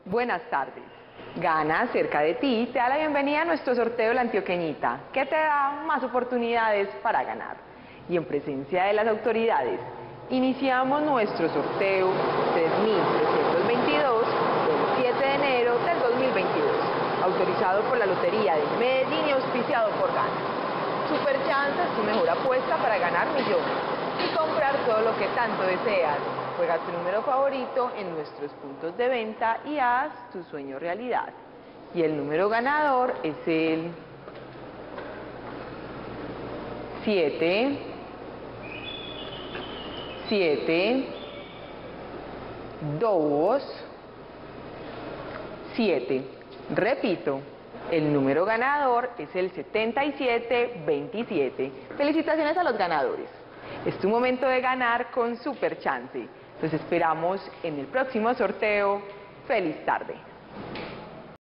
Buenas tardes. Gana cerca de ti te da la bienvenida a nuestro sorteo de la Antioqueñita, que te da más oportunidades para ganar. Y en presencia de las autoridades, iniciamos nuestro sorteo 3322 del 7 de enero del 2022, autorizado por la Lotería de Medellín y auspiciado por Gana. Superchance es tu mejor apuesta para ganar millones y comprar todo lo que tanto deseas. Juega tu número favorito en nuestros puntos de venta y haz tu sueño realidad. Y el número ganador es el 7, 7, 2, 7. Repito, el número ganador es el 7727. Felicitaciones a los ganadores. Es tu momento de ganar con Superchance. Los esperamos en el próximo sorteo. ¡Feliz tarde!